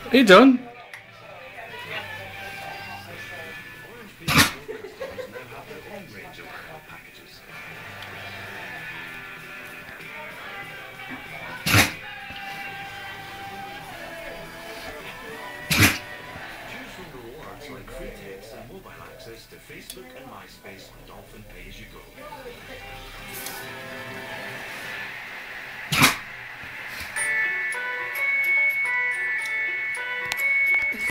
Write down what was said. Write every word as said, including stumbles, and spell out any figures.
Are you done? To Facebook and MySpace on Dolphin Pay As You Go.